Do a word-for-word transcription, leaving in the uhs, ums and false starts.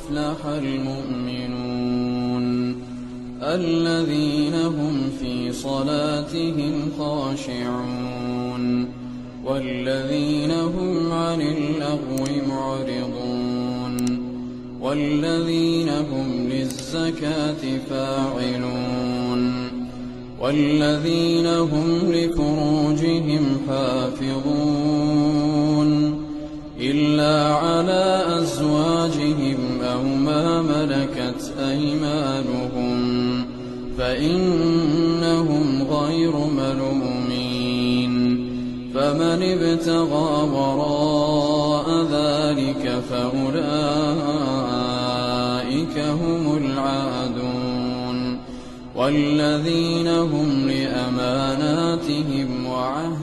أفلح المؤمنون الذين هم في صلاتهم خاشعون والذين هم عن اللغو معرضون والذين هم للزكاة فاعلون والذين هم لفروجهم حافظون إلا على أزواجهم أو ما ملكت أيمانهم فإنهم غير ملومين فمن ابتغى وراء ذلك فأولئك هم العادون والذين هم لأماناتهم وعهدهم